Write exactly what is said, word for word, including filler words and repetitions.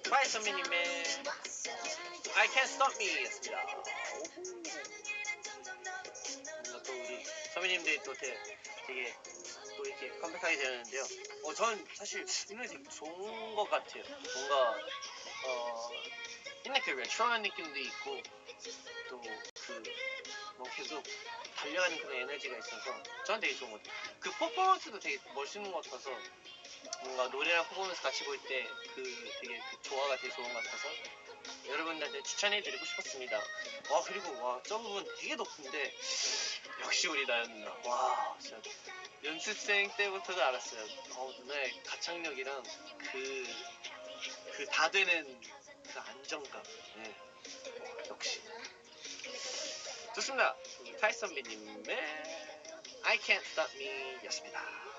트와이스 선배님의 I Can't Stop Me 였습니다. 뭔가 또 우리 선배님들이 또 되게, 되게 또 이렇게 컴백하게 되는데요. 어, 전 사실 이 노래 되게 좋은 것 같아요. 뭔가 어 옛날 그 레트로한 느낌도 있고 또 그 뭐 계속 달려가는 그런 에너지가 있어서 저는 되게 좋은 것 같아요. 그 퍼포먼스도 되게 멋있는 것 같아서 뭔가 노래랑 퍼포먼스 같이 볼 때 그 되게 그 조화가 되게 좋은 것 같아서 여러분들한테 추천해드리고 싶었습니다. 와 그리고 와 저 부분 되게 높은데 역시 우리 나연 누나. 와 진짜 연습생 때부터도 알았어요. 어 누나의 가창력이랑 그 그 다 되는 그 안정감. 네. 와, 역시 좋습니다. 타이스 선배님의 I Can't Stop Me 였습니다.